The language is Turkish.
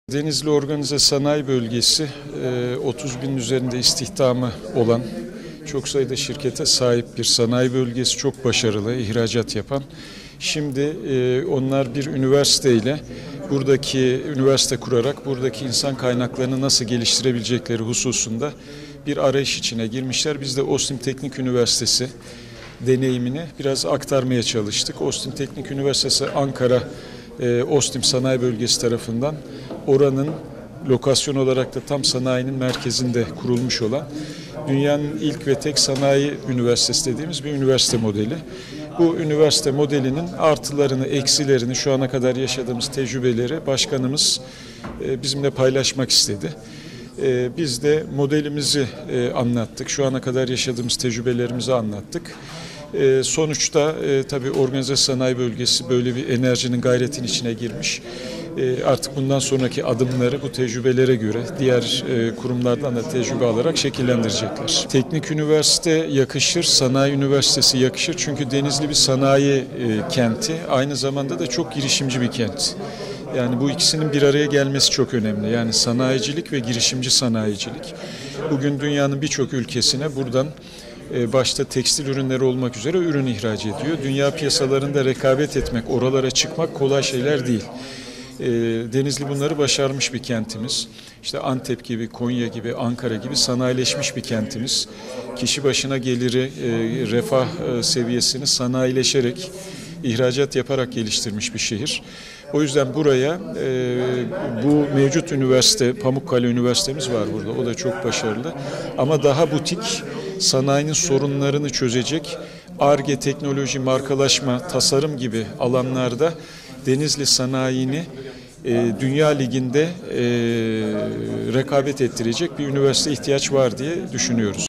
Denizli Organize Sanayi Bölgesi 30 bin üzerinde istihdamı olan çok sayıda şirkete sahip bir sanayi bölgesi, çok başarılı, ihracat yapan. Şimdi onlar bir üniversiteyle üniversite kurarak buradaki insan kaynaklarını nasıl geliştirebilecekleri hususunda bir arayış içine girmişler. Biz de Ostim Teknik Üniversitesi deneyimini biraz aktarmaya çalıştık. Ostim Teknik Üniversitesi Ankara Ostim Sanayi Bölgesi tarafından oranın lokasyon olarak da tam sanayinin merkezinde kurulmuş olan dünyanın ilk ve tek sanayi üniversitesi dediğimiz bir üniversite modeli. Bu üniversite modelinin artılarını, eksilerini, şu ana kadar yaşadığımız tecrübeleri başkanımız bizimle paylaşmak istedi. Biz de modelimizi anlattık, şu ana kadar yaşadığımız tecrübelerimizi anlattık. Sonuçta tabii organize sanayi bölgesi böyle bir enerjinin, gayretin içine girmiş. Artık bundan sonraki adımları bu tecrübelere göre diğer kurumlardan da tecrübe alarak şekillendirecekler. Teknik üniversite yakışır, sanayi üniversitesi yakışır çünkü Denizli bir sanayi kenti, aynı zamanda da çok girişimci bir kent. Yani bu ikisinin bir araya gelmesi çok önemli. Yani sanayicilik ve girişimci sanayicilik. Bugün dünyanın birçok ülkesine buradan başta tekstil ürünleri olmak üzere ürün ihraç ediyor. Dünya piyasalarında rekabet etmek, oralara çıkmak kolay şeyler değil. Denizli bunları başarmış bir kentimiz. İşte Antep gibi, Konya gibi, Ankara gibi sanayileşmiş bir kentimiz. Kişi başına geliri, refah seviyesini sanayileşerek, ihracat yaparak geliştirmiş bir şehir. O yüzden buraya bu mevcut üniversite, Pamukkale Üniversitemiz var burada. O da çok başarılı. Ama daha butik, sanayinin sorunlarını çözecek Ar-Ge, teknoloji, markalaşma, tasarım gibi alanlarda Denizli sanayini Dünya Ligi'nde rekabet ettirecek bir üniversite ihtiyaç var diye düşünüyoruz.